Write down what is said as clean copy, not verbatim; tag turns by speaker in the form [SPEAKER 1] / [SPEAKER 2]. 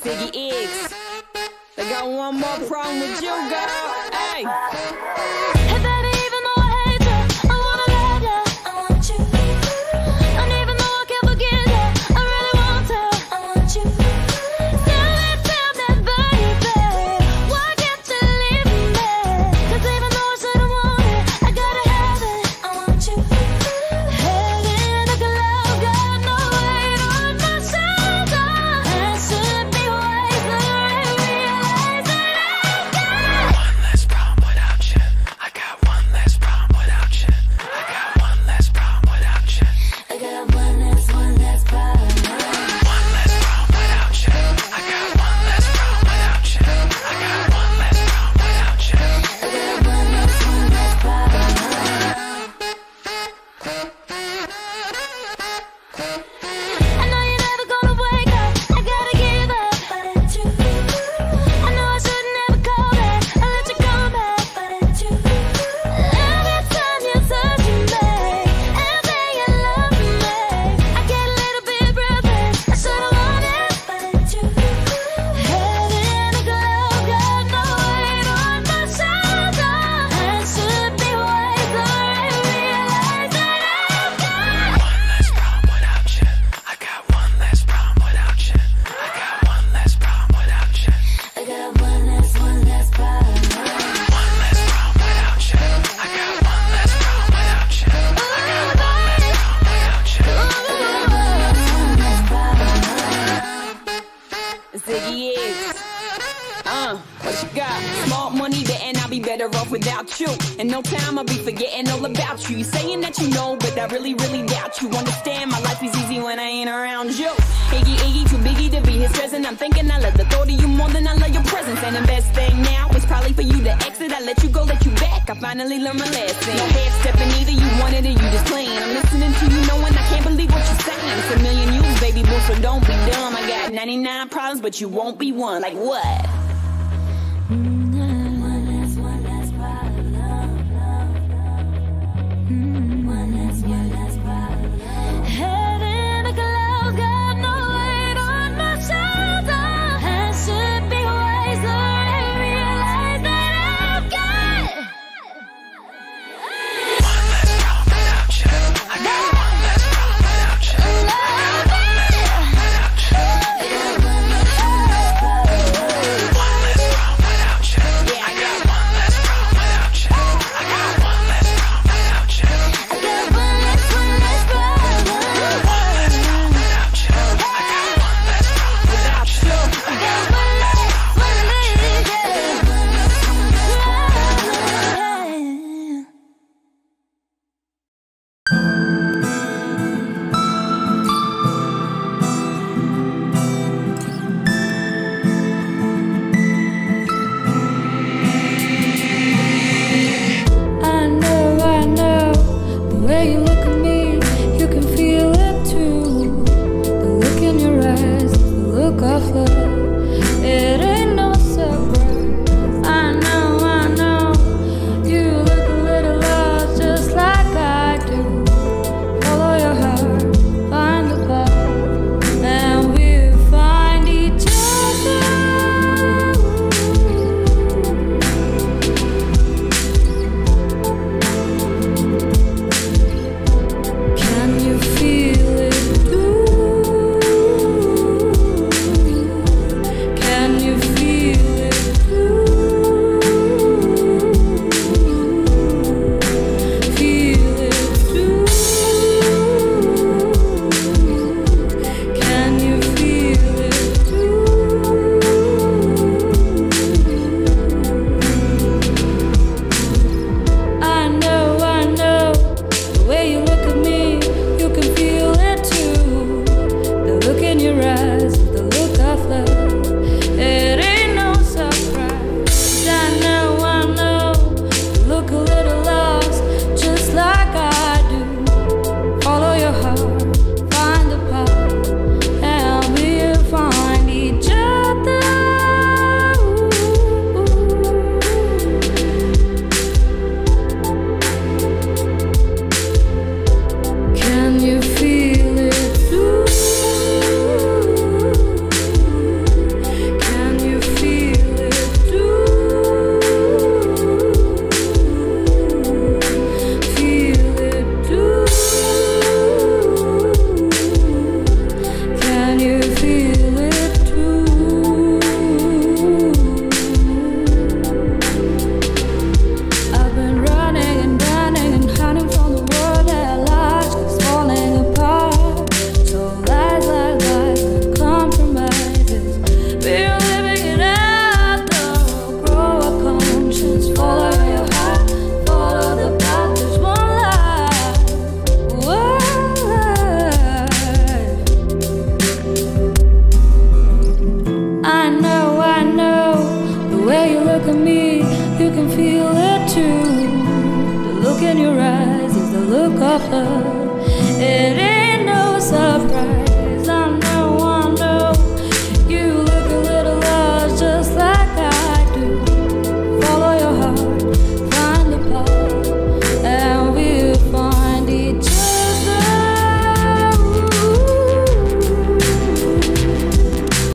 [SPEAKER 1] It's Iggs. I got one more problem with you, girl. Hey.
[SPEAKER 2] Hey baby, even though I hate you, I wanna love you. I want you. And even though I can't forget you, I really want to. I want you. Tell me, baby, why can't you leave me? 'Cause even though I said I want it, I gotta have it. I want you. Heaven, I can love, got no weight on my shoulder. I should be wiser and realize that I've got
[SPEAKER 3] one less problem without you. I got one less problem without you. I got one less problem without you.
[SPEAKER 2] I got one less problem.
[SPEAKER 3] One less problem without you. I got one less problem without you. I got one less problem without you.
[SPEAKER 2] I got one less problem. I know you're never gonna wake up. I gotta give up, but it's you. I know I should never call back. I let you come back, but it's you. Every time you touch me and say you love me, I get a little bit breathless. I should've known it, but it's you. Heaven, a glove, got no weight on my shoulder. I should be wiser and realize that I've got
[SPEAKER 3] One less problem without you. I got one less problem without you. I got one less problem without you.
[SPEAKER 2] I got one less problem.
[SPEAKER 3] One less problem without you. I got one less problem without you. I got one less problem without you.
[SPEAKER 1] It's Iggy Azalea. What you got? Small money, betting I'll be better off without you. In no time I'll be forgetting all about you. You saying that you know, but I really doubt you. Understand my life is easy when I ain't around you. Iggy, too biggie to be his present. I'm thinking I love the thought of you more than I love your presence. And the best thing now is probably for you to exit. I let you go, let you back. I finally learned my lesson. No half stepping either, you wanted it, you just playing. I'm listening to you knowing I can't believe what you're saying. It's a million you, baby boo, so don't be dumb. I got 99 problems, but you won't be one. Like what?
[SPEAKER 2] Heaven, a glove, got no weight on my shoulder. I should be wiser and realize that I've got
[SPEAKER 3] One less problem without you. I got one less problem without you. I got one less problem without you. One less problem without you. I got one less problem without you. I got one less problem without you.
[SPEAKER 2] I got one less problem.
[SPEAKER 3] One less problem without you. I got one less problem without you. I got one less problem
[SPEAKER 2] I know, the way you look at me, you can feel it too. The look in your eyes, the look of love, it ain't no surprise. I know, you look a little lost just like I do. Follow your heart, find the path, and we'll find each other. Can you feel it too? Can you feel it too? Feel it too? Can you feel it too? I know, the way you look at me, you can feel it too. The look in your eyes, the look of love,